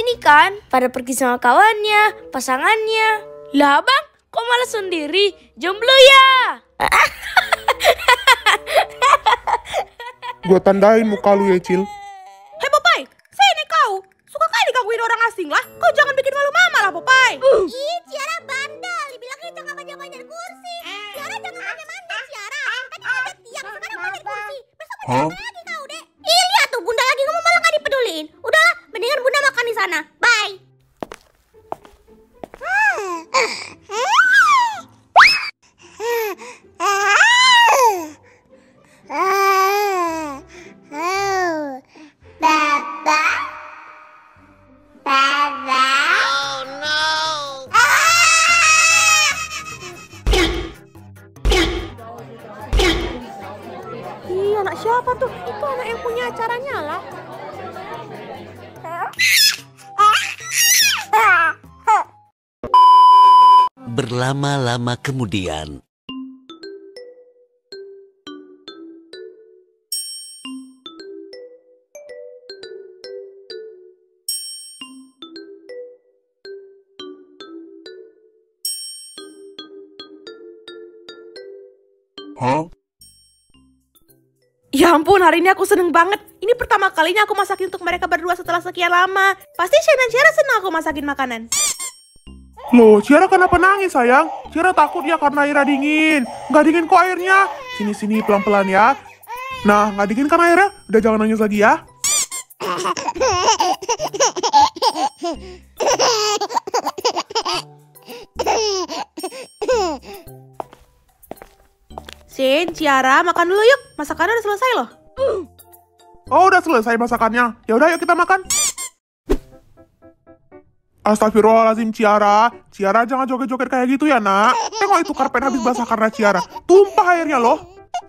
ini kan pada pergi sama kawannya, pasangannya. Lah bang, kok malah sendiri? Jomblo ya? Gua tandain muka lu ya, Cil. Hei Popeye, saya ini kau. Suka kali digangguin orang asing lah. Kau jangan bikin malu mama lah Popeye. Ih, Ciara bandel. Dibilangnya jangan manjat-manjat kursi. Ciara jangan manjat-manjat, Ciara. Kan manjat tiang, sekarang manjat kursi. Besok manjat lagi kau, Dek. Ih, lihat tuh, Bunda lagi ngomong malah gak dipeduliin. Udahlah, mendingan Bunda makan di sana. Bye. Ih, anak siapa tuh? Itu anak yang punya acaranya lah. Berlama-lama kemudian. Ya ampun, hari ini aku seneng banget. Ini pertama kalinya aku masakin untuk mereka berdua setelah sekian lama. Pasti Shane dan Ciara senang aku masakin makanan. Loh, Ciara kenapa nangis sayang? Ciara takut ya karena airnya dingin. Nggak dingin kok airnya. Sini-sini pelan-pelan ya. Nah, nggak dingin kan airnya? Udah jangan nangis lagi ya. Shane, Ciara, makan dulu yuk. Masakannya udah selesai loh. Oh, udah selesai masakannya. Ya udah, yuk kita makan. Astagfirullahaladzim, Ciara. Ciara jangan joget-joget kayak gitu ya, nak. Tengok itu karpet habis basah karena Ciara. Tumpah airnya loh.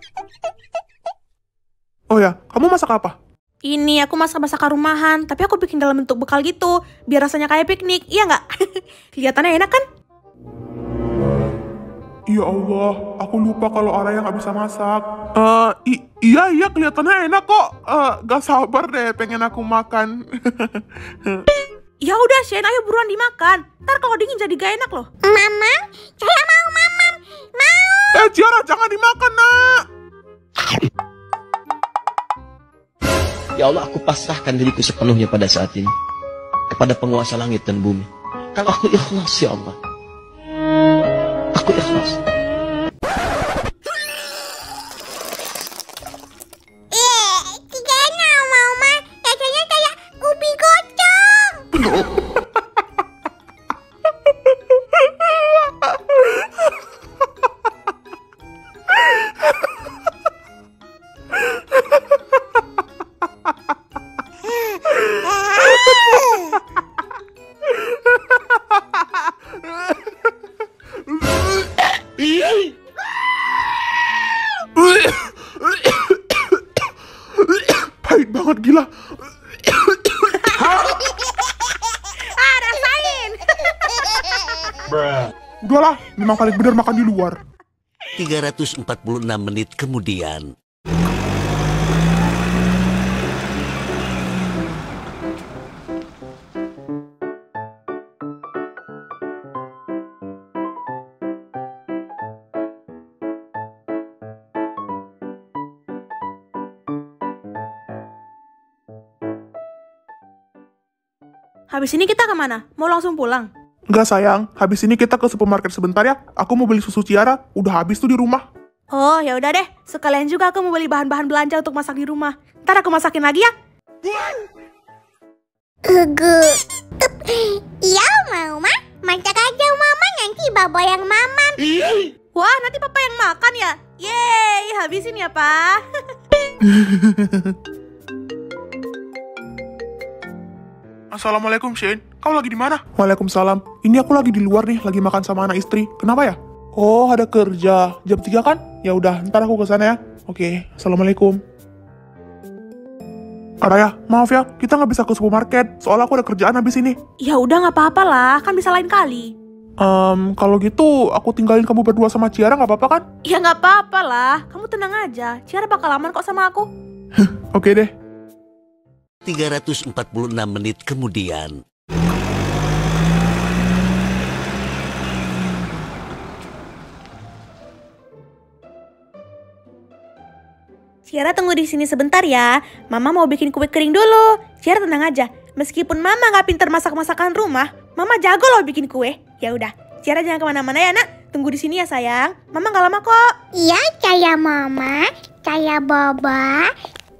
Oh ya, kamu masak apa? Ini aku masak masakan rumahan, tapi aku bikin dalam bentuk bekal gitu, biar rasanya kayak piknik, iya nggak? Kelihatannya enak kan? Ya Allah, aku lupa kalau Araya nggak bisa masak. Iya, kelihatannya enak kok. Gak sabar deh, pengen aku makan. Ya udah, Shane, ayo buruan dimakan. Ntar kalau dingin jadi gak enak loh. Mamam, saya mau mamam. Mau. Ciara, jangan dimakan, nak. Ya Allah, aku pasrahkan diriku sepenuhnya pada saat ini kepada penguasa langit dan bumi. Kalau aku ikhlas, ya Allah. Aku ikhlas. Kayaknya Mama, rasanya kayak ubi gocong. Pahit banget, gila. Rasain. Udahlah, memang paling bener makan di luar. 346 menit kemudian. Habis ini kita kemana? Mau langsung pulang? Enggak sayang, habis ini kita ke supermarket sebentar ya. Aku mau beli susu Ciara, udah habis tuh di rumah. Oh, ya udah deh. Sekalian juga aku mau beli bahan-bahan belanja untuk masak di rumah. Ntar aku masakin lagi ya. Iya, Mama. Masak aja, Mama. Nanti Baba yang maman. Wah, nanti papa yang makan ya? Yeay, habisin ya, Pak. Assalamualaikum, Shane. Kau lagi di mana? Waalaikumsalam. Ini aku lagi di luar nih, lagi makan sama anak istri. Kenapa ya? Oh, ada kerja. Jam 3 kan? Ya udah, ntar aku ke sana ya. Oke, Assalamualaikum. Araya, maaf ya, kita nggak bisa ke supermarket. Soalnya aku ada kerjaan habis ini. Ya udah nggak apa-apa lah, kan bisa lain kali. Kalau gitu, aku tinggalin kamu berdua sama Ciara nggak apa-apa kan? Ya nggak apa-apa lah, kamu tenang aja. Ciara bakal aman kok sama aku. Oke deh. 346 menit kemudian. Ciara tunggu di sini sebentar ya. Mama mau bikin kue kering dulu. Ciara tenang aja. Meskipun Mama nggak pintar masak-masakan rumah, Mama jago loh bikin kue. Ya udah, Ciara jangan kemana-mana ya nak. Tunggu di sini ya sayang. Mama nggak lama kok. Iya, saya Mama, saya Baba.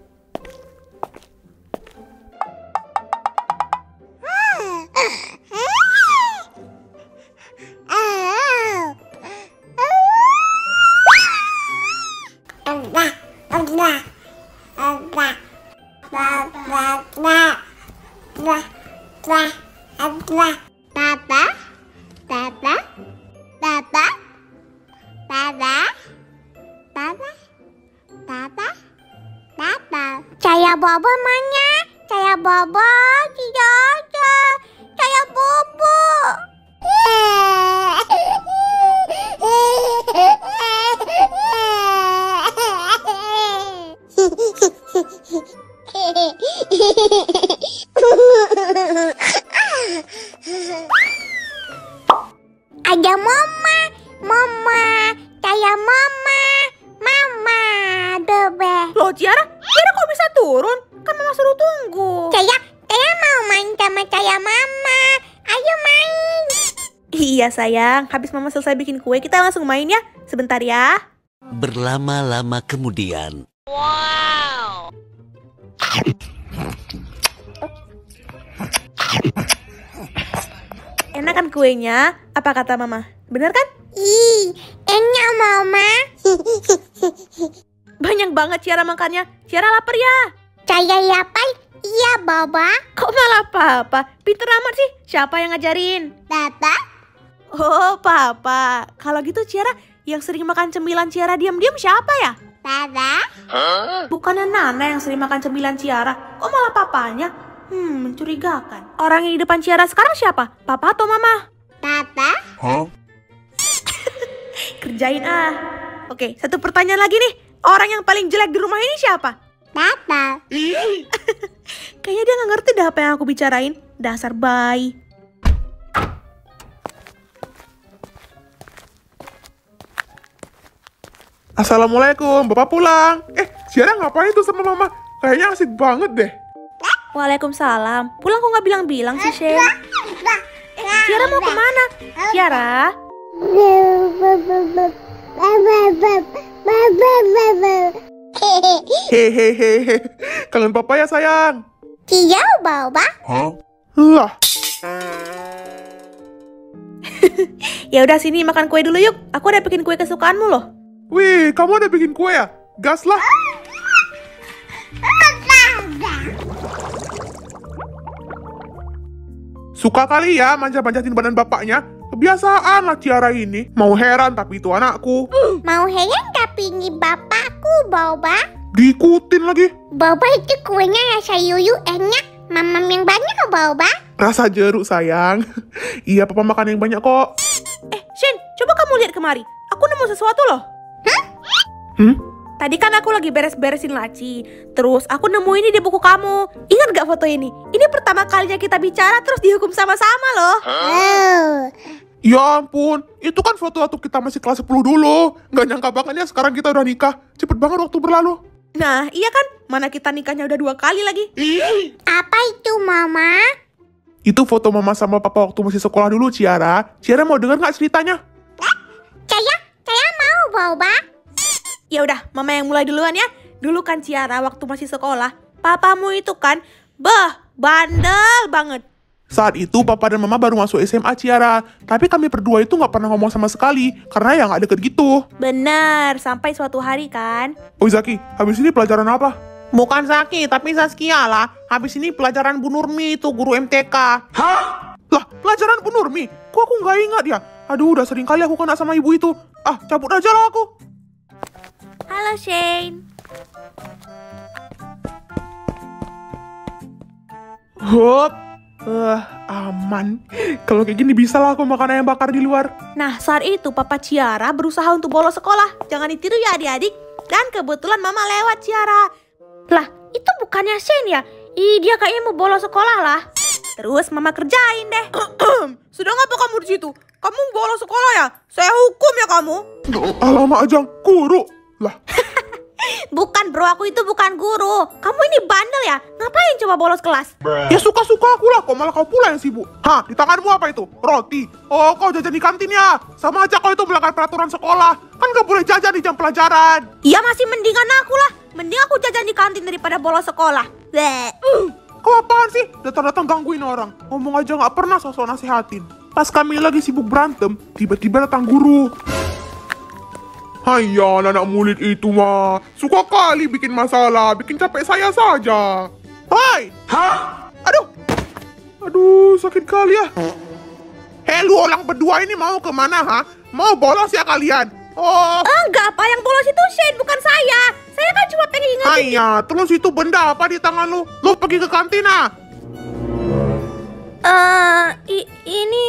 Saya Baba mana? Saya Baba tidak ada. Saya Bobo. Ada Mama, Mama, saya Mama, Mama, Bebe. Loh Ciara kok bisa turun? Kan Mama suruh tunggu. Saya mau main sama saya Mama. Ayo main. Iya sayang, habis Mama selesai bikin kue kita langsung main ya. Sebentar ya. Berlama-lama kemudian. Enak kan kuenya? Apa kata Mama? Bener kan? Ih, enak Mama. Banyak banget Ciara makannya. Ciara lapar ya? Saya lapar. Iya, Baba. Kok malah Papa? Pinter amat sih. Siapa yang ngajarin? Baba. Oh, Papa. Kalau gitu Ciara, yang sering makan cemilan Ciara diam-diam siapa ya? Baba. Bukannya Nana yang sering makan cemilan Ciara. Kok malah papanya? Mencurigakan. Orang yang di depan Ciara sekarang siapa? Papa atau Mama? Baba. Kerjain ah. Oke, satu pertanyaan lagi nih. Orang yang paling jelek di rumah ini siapa? Baba. Kayaknya dia nggak ngerti dah apa yang aku bicarain. Dasar bayi. Assalamualaikum, Bapak pulang. Ciara ngapain tuh sama Mama? Kayaknya asik banget deh. Waalaikumsalam. Pulang kok nggak bilang-bilang sih, Shane? Ciara mau kemana? Ciara? Hehehe, kangen Papa ya sayang. Iya, Baba. Lah, Ya udah sini makan kue dulu yuk. Aku udah bikin kue kesukaanmu loh. wih, kamu udah bikin kue ya? Gas lah. Suka kali ya manja-manjatin badan bapaknya. Kebiasaan lah Ciara ini. Mau heran tapi itu anakku. Mau heran tapi ini bapakku, Baba. Diikutin lagi. Baba itu kuenya rasa yuyu enak. Mama yang banyak, Baba. Rasa jeruk sayang. Iya, Papa makan yang banyak kok. Shin, coba kamu lihat kemari. Aku nemu sesuatu loh. Tadi kan aku lagi beres-beresin laci. Terus aku nemu ini di buku kamu. Ingat gak foto ini? Ini pertama kalinya kita bicara terus dihukum sama-sama loh. Ya ampun, itu kan foto waktu kita masih kelas 10 dulu. Nggak nyangka banget ya sekarang kita udah nikah. Cepet banget waktu berlalu. Nah, iya kan? Mana kita nikahnya udah 2 kali lagi. Apa itu, Mama? Itu foto Mama sama Papa waktu masih sekolah dulu, Ciara. Ciara mau denger nggak ceritanya? Saya mau, Baba. Ya udah, Mama yang mulai duluan ya. Dulu kan Ciara waktu masih sekolah, papamu itu kan, bandel banget. Saat itu Papa dan Mama baru masuk SMA, Ciara. Tapi kami berdua itu nggak pernah ngomong sama sekali. Karena ya nggak deket gitu. Bener, sampai suatu hari kan. Oh Zaki, habis ini pelajaran apa? Bukan Zaki, tapi Saskia lah. Habis ini pelajaran Bu Nurmi itu, guru MTK. Hah? Lah, pelajaran Bu Nurmi? Kok aku nggak ingat ya? Aduh, udah sering kali aku kena sama ibu itu. Ah, cabut aja lah aku. Halo Shane. Hop. Aman. Kalau kayak gini bisa lah aku makan ayam bakar di luar. Nah, saat itu Papa Ciara berusaha untuk bolos sekolah. Jangan ditiru ya adik-adik. Dan kebetulan Mama lewat Ciara. Lah, itu bukannya Shane ya? Dia kayaknya mau bolos sekolah lah. Terus Mama kerjain deh. Sedang apa kamu di situ? Kamu bolos sekolah ya? Saya hukum ya kamu. Alamak Ajang, guru. Lah, Bukan bro, aku itu bukan guru. Kamu ini bandel ya? Ngapain coba bolos kelas? Ya suka-suka aku lah, kok malah kau pula yang sibuk. Hah, di tanganmu apa itu? Roti. Oh, kau jajan di kantin ya? Sama aja kau itu melanggar peraturan sekolah. Kan gak boleh jajan di jam pelajaran. Ya masih mendingan aku lah. Mending aku jajan di kantin daripada bolos sekolah. Bleh. Kau apaan sih? Datang-datang gangguin orang. Ngomong aja gak pernah sosok nasihatin. Pas kami lagi sibuk berantem, tiba-tiba datang guru. Hayya, anak murid itu mah suka kali bikin masalah, bikin capek saya saja. Hai! Hah? Aduh, sakit kali ya. Hei, lu orang berdua ini mau kemana, ha? Mau bolos ya kalian? Oh. Enggak, apa yang bolos itu Shane, bukan saya. Saya kan cuma pengen ingetin. Hayya, terus itu benda apa di tangan lu? Lu pergi ke kantin, ah? Ini...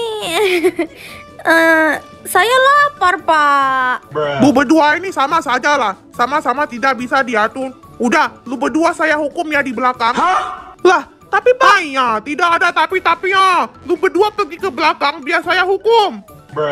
saya lapar, Pak. Lu berdua ini sama saja lah. Sama-sama tidak bisa diatur. Udah, lu berdua saya hukum ya di belakang. Hah? Lah, tapi Pak, ya, tidak ada tapi-tapinya. Lu berdua pergi ke belakang biar saya hukum.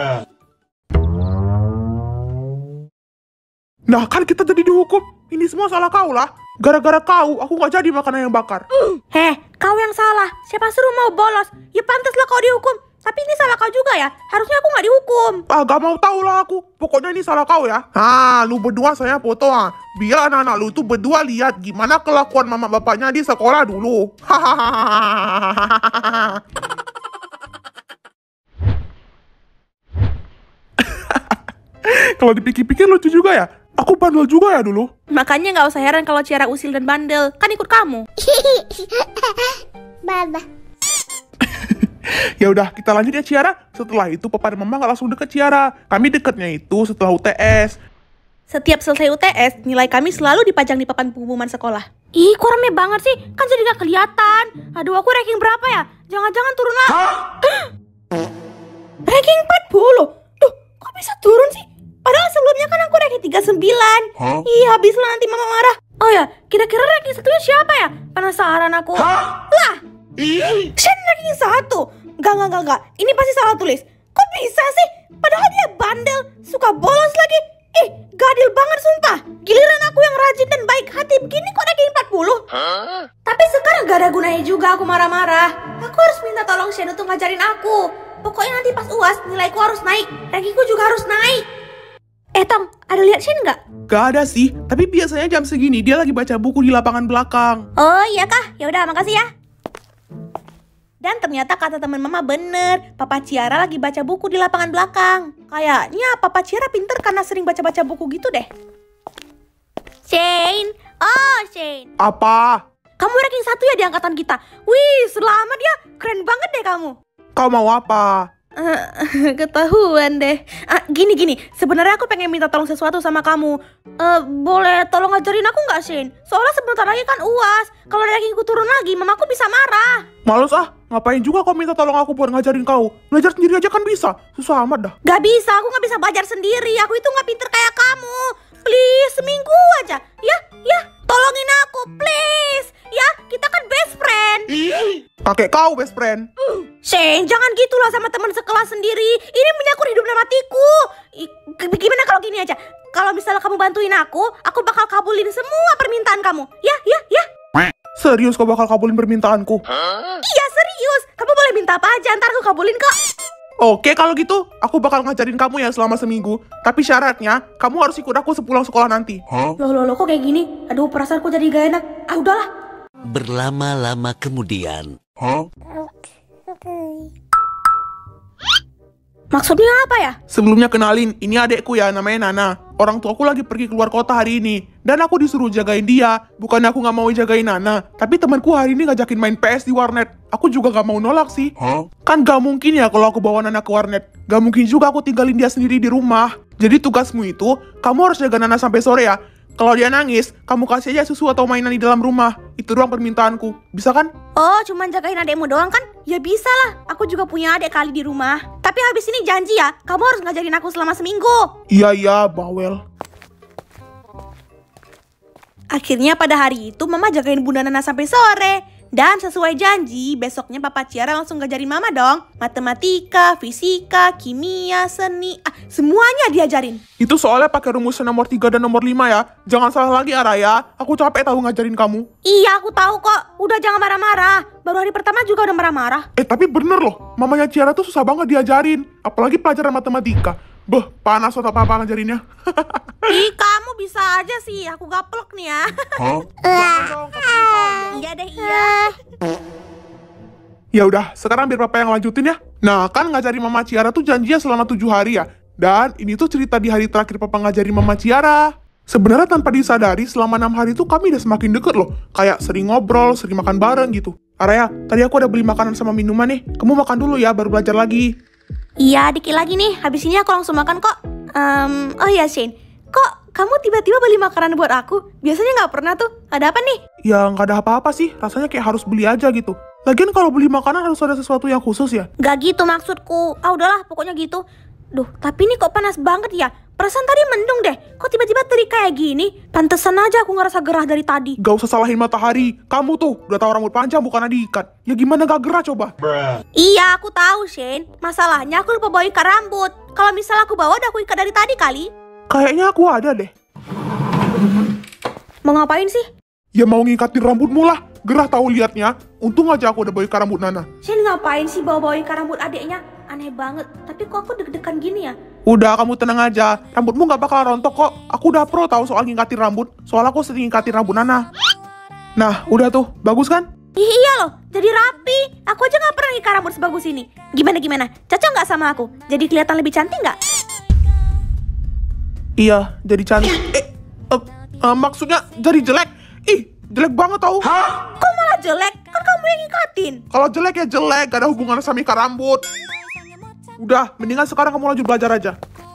Nah, kan kita jadi dihukum. Ini semua salah kau lah. Gara-gara kau, aku gak jadi makan ayam bakar. Heh, kau yang salah. Siapa suruh mau bolos? Ya pantaslah kau dihukum. Tapi ini salah kau juga ya. Harusnya aku gak dihukum. Gak mau tahu lah aku. Pokoknya ini salah kau ya. Lu berdua saya foto biar anak-anak lu tuh berdua lihat gimana kelakuan mama bapaknya di sekolah dulu. Kalau dipikir-pikir lucu juga ya. Aku bandel juga ya dulu. Makanya gak usah heran kalau Ciara usil dan bandel. Kan ikut kamu. Baba. Ya udah, kita lanjut ya Ciara. Setelah itu papa dan mama gak langsung deket Ciara. Kami deketnya itu setelah UTS. Setiap selesai UTS, nilai kami selalu dipajang di papan pengumuman sekolah. Ih, kok rame banget sih? Kan jadi gak kelihatan. Aduh, aku ranking berapa ya? Jangan-jangan turun lah. Ranking 40? Duh, kok bisa turun sih? Padahal sebelumnya kan aku ranking 39. Ih, habislah nanti mama marah. Oh ya, kira-kira ranking satunya siapa ya? Penasaran aku. Lah, Shen ranking 1. Enggak. Ini pasti salah tulis. Kok bisa sih? Padahal dia bandel, suka bolos lagi. Gadil banget sumpah. Giliran aku yang rajin dan baik hati begini kok ranking 40. Tapi sekarang gak ada gunanya juga aku marah-marah. Aku harus minta tolong Shen untuk ngajarin aku. Pokoknya nanti pas UAS nilaiku harus naik. Rankingku juga harus naik. Tong, ada lihat Shen nggak? Gak ada sih, tapi biasanya jam segini dia lagi baca buku di lapangan belakang. Oh iya kah? Ya udah, makasih ya. Dan ternyata kata teman mama bener, Papa Ciara lagi baca buku di lapangan belakang. Kayaknya Papa Ciara pinter karena sering baca-baca buku gitu deh. Shane, Shane. Apa? Kamu ranking 1 ya di angkatan kita. Wih, selamat ya, keren banget deh kamu. Kau mau apa? Ketahuan deh. Gini, sebenarnya aku pengen minta tolong sesuatu sama kamu. Boleh tolong ngajarin aku nggak, Shin? Soalnya sebentar lagi kan UAS. Kalau rankingku turun lagi, mamaku bisa marah. Males ngapain juga kau minta tolong aku buat ngajarin kau? Belajar sendiri aja kan bisa. Susah amat dah. Gak bisa, aku nggak bisa belajar sendiri. Aku itu nggak pinter kayak kamu. Please, seminggu aja. Ya, tolongin aku, please. Ya, kita kan best friend. Kakek kau best friend. Shane, jangan gitulah sama teman sekelas sendiri. Ini menyangkut hidup dan matiku. Gimana kalau gini aja? Kalau misalnya kamu bantuin aku bakal kabulin semua permintaan kamu. Ya. Serius kau bakal kabulin permintaanku? Iya, serius. Kamu boleh minta apa aja, ntar aku kabulin kok. Oke, kalau gitu aku bakal ngajarin kamu ya selama seminggu. Tapi syaratnya kamu harus ikut aku sepulang sekolah nanti. Loh, kok kayak gini? Aduh, perasaanku jadi gak enak. Udahlah. Berlama-lama kemudian. Maksudnya apa ya? Sebelumnya kenalin, ini adekku ya, namanya Nana. Orang tuaku lagi pergi keluar kota hari ini. Dan aku disuruh jagain dia. Bukannya aku gak mau jagain Nana. Tapi temanku hari ini ngajakin main PS di warnet. Aku juga gak mau nolak sih. Kan gak mungkin ya kalau aku bawa Nana ke warnet. Gak mungkin juga aku tinggalin dia sendiri di rumah. Jadi tugasmu itu, kamu harus jaga Nana sampai sore ya. Kalau dia nangis, kamu kasih aja susu atau mainan di dalam rumah. Itu doang permintaanku. Bisa kan? Oh, cuman jagain adekmu doang kan? Ya bisa lah. Aku juga punya adek kali di rumah. Tapi habis ini janji ya, kamu harus ngajarin aku selama seminggu. Iya, bawel. Akhirnya pada hari itu Mama jagain Bunda Nana sampai sore. Dan sesuai janji, besoknya Papa Ciara langsung ngajarin Mama dong. Matematika, fisika, kimia, seni, semuanya diajarin. Itu soalnya pakai rumus nomor 3 dan nomor 5 ya. Jangan salah lagi Araya. Aku capek tahu ngajarin kamu. Iya, aku tahu kok. Udah jangan marah-marah. Baru hari pertama juga udah marah-marah. Tapi bener loh, mamanya Ciara tuh susah banget diajarin. Apalagi pelajaran matematika. Beh, panas atau apa-apa ngajarinnya. Ih, kamu bisa aja sih. Aku gaplok nih ya. Iya deh, iya. Ya udah, sekarang biar Papa yang lanjutin ya. Nah, kan ngajarin Mama Ciara tuh janjinya selama 7 hari ya. Dan ini tuh cerita di hari terakhir Papa ngajarin Mama Ciara. Sebenarnya tanpa disadari, selama 6 hari tuh kami udah semakin deket loh. Kayak sering ngobrol, sering makan bareng gitu. Araya, tadi aku ada beli makanan sama minuman nih. Kamu makan dulu ya, baru belajar lagi. Iya, dikit lagi nih. Habis ini aku langsung makan kok. Oh iya, Shane. Kok kamu tiba-tiba beli makanan buat aku? Biasanya nggak pernah tuh. Ada apa nih? Ya, nggak ada apa-apa sih. Rasanya kayak harus beli aja gitu. Lagian kalau beli makanan harus ada sesuatu yang khusus ya. Nggak gitu maksudku. Udahlah, pokoknya gitu. Duh, tapi ini kok panas banget ya? Perasaan tadi mendung deh. Kok tiba-tiba terik kayak gini? Pantesan aja aku ngerasa gerah dari tadi. Gak usah salahin matahari. Kamu tuh udah tahu rambut panjang bukan diikat. Ya gimana gak gerah coba? Iya, aku tahu, Shane. Masalahnya aku lupa bawa ikat rambut. Kalau misalnya aku bawa, udah aku ikat dari tadi kali. Kayaknya aku ada deh. Mau ngapain sih? Ya mau ngikatin rambutmu lah. Gerah tahu liatnya. Untung aja aku udah bawa ikat rambut Nana. Shane ngapain sih bawa ikat rambut adiknya? Aneh banget. Tapi kok aku deg-degan gini ya? Udah, kamu tenang aja. Rambutmu gak bakal rontok kok. Aku udah pro tahu soal ngikatin rambut. Soalnya aku sering ngikatin rambut Nana. Nah, udah tuh. Bagus kan? Iya loh, jadi rapi. Aku aja gak pernah ngikat rambut sebagus ini. Gimana? Cocok gak sama aku? Jadi kelihatan lebih cantik gak? Iya, jadi cantik. Maksudnya jadi jelek? Ih, jelek banget tau. Kok malah jelek? Kan kamu yang ngikatin. Kalau jelek ya jelek, gak ada hubungannya sama ikat rambut. Udah, mendingan sekarang kamu lanjut belajar aja.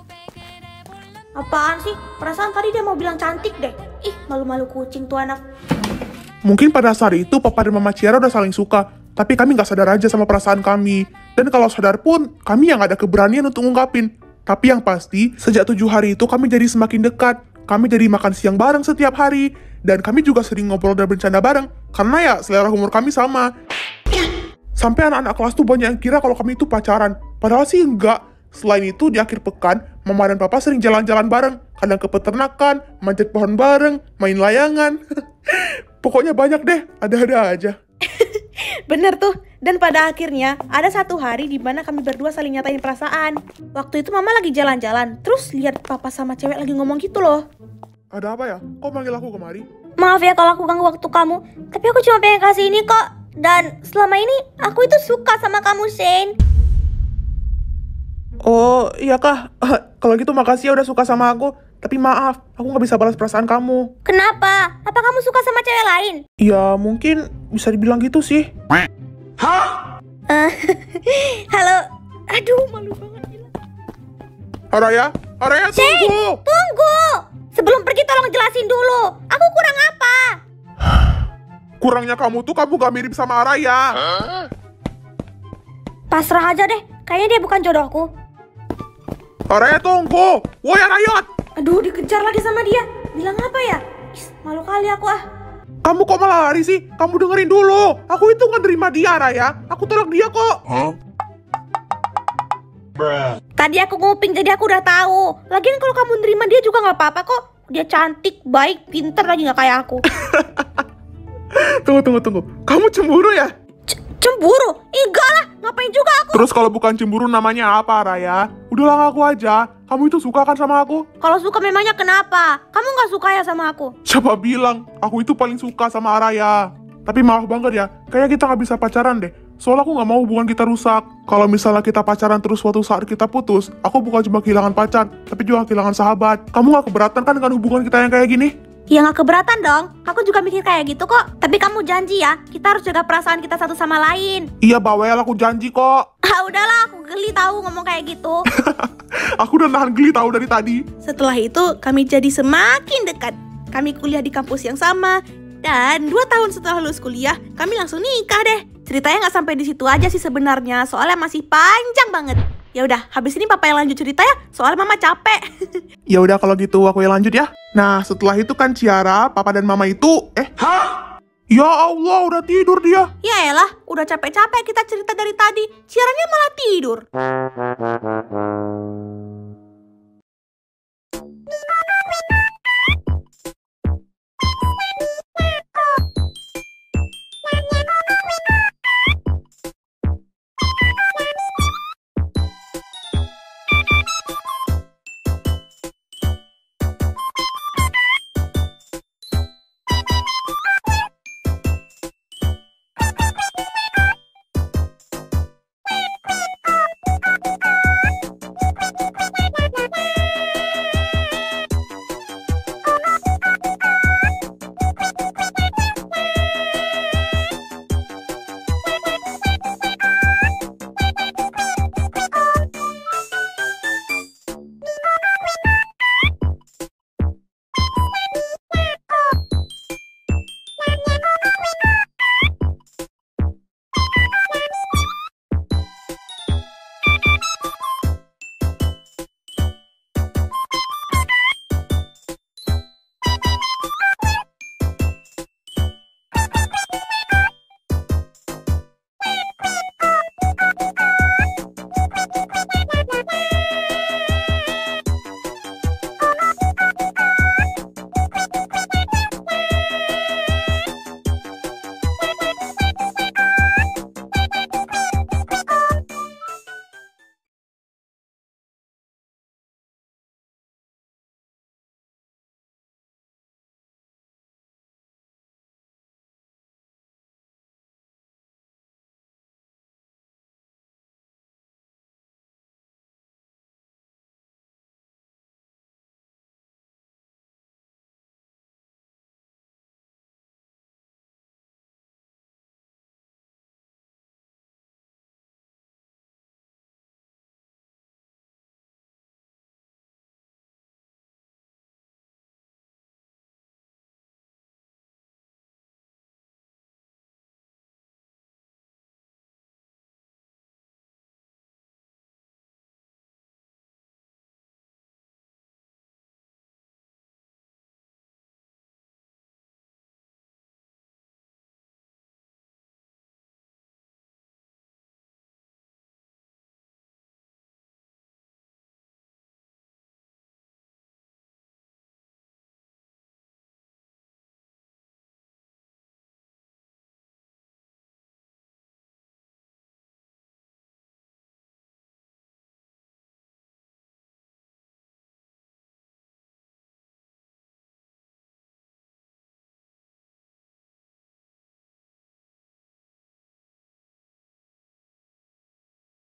Apaan sih? Perasaan tadi dia mau bilang cantik deh. Ih, malu-malu kucing tuh anak. Mungkin pada saat itu Papa dan Mama Ciara udah saling suka, tapi kami gak sadar aja sama perasaan kami. Dan kalau sadar pun, kami yang gak ada keberanian untuk ngungkapin. Tapi yang pasti, sejak 7 hari itu kami jadi semakin dekat. Kami jadi makan siang bareng setiap hari. Dan kami juga sering ngobrol dan bercanda bareng. Karena ya selera humor kami sama. Sampai anak-anak kelas tuh banyak yang kira kalau kami itu pacaran. Padahal sih enggak. Selain itu di akhir pekan, Mama dan Papa sering jalan-jalan bareng. Kadang ke peternakan, manjat pohon bareng, main layangan. Pokoknya banyak deh, ada-ada aja. Bener tuh. Dan pada akhirnya ada satu hari di mana kami berdua saling nyatain perasaan. Waktu itu Mama lagi jalan-jalan, terus lihat Papa sama cewek lagi ngomong gitu loh. Ada apa ya? Kok manggil aku kemari? Maaf ya kalau aku ganggu waktu kamu, tapi aku cuma pengen kasih ini kok. Dan selama ini aku itu suka sama kamu, Shane. Oh, iya kah? Kalau gitu makasih ya udah suka sama aku. Tapi maaf, aku gak bisa balas perasaan kamu. Kenapa? Apa kamu suka sama cewek lain? Ya, mungkin bisa dibilang gitu sih. Halo. Aduh, malu banget. Araya, tunggu! Tunggu. Sebelum pergi tolong jelasin dulu. Aku kurang apa? Kurangnya kamu tuh kamu gak mirip sama Araya. Pasrah aja deh. Kayaknya dia bukan jodohku. Araya tunggu! Woi Arayot! Aduh, dikejar lagi sama dia. Bilang apa ya? Malu kali aku ah. Kamu kok malah lari sih? Kamu dengerin dulu. Aku itu gak nerima dia, Araya. Aku tolak dia kok. Tadi aku nguping jadi aku udah tahu. Lagian kalau kamu nerima dia juga nggak apa-apa kok. Dia cantik, baik, pinter lagi nggak kayak aku. Tunggu. Kamu cemburu ya? Cemburu? Enggak lah, ngapain juga aku? Terus kalau bukan cemburu namanya apa, Raya? Udahlah ngaku aja. Kamu itu suka kan sama aku? Kalau suka memangnya kenapa? Kamu nggak suka ya sama aku? Siapa bilang? Aku itu paling suka sama Araya. Tapi maaf banget ya, kayaknya kita nggak bisa pacaran deh. Soalnya aku nggak mau hubungan kita rusak. Kalau misalnya kita pacaran terus suatu saat kita putus, aku bukan cuma kehilangan pacar, tapi juga kehilangan sahabat. Kamu nggak keberatan kan dengan hubungan kita yang kayak gini? Ya nggak keberatan dong. Aku juga mikir kayak gitu kok. Tapi kamu janji ya, kita harus jaga perasaan kita satu sama lain. Iya Bawel, aku janji kok. Udahlah, aku geli tahu ngomong kayak gitu. Aku udah nahan geli tahu dari tadi. Setelah itu, kami jadi semakin dekat. Kami kuliah di kampus yang sama. Dan 2 tahun setelah lulus kuliah, kami langsung nikah deh. Ceritanya nggak sampai di situ aja sih sebenarnya, soalnya masih panjang banget. Ya udah, habis ini papa yang lanjut cerita ya, soalnya mama capek. Ya udah kalau gitu aku yang lanjut ya. Nah, setelah itu kan Ciara, papa dan mama itu Ya Allah, udah tidur dia. Ya elah, udah capek-capek kita cerita dari tadi. Ciaranya malah tidur.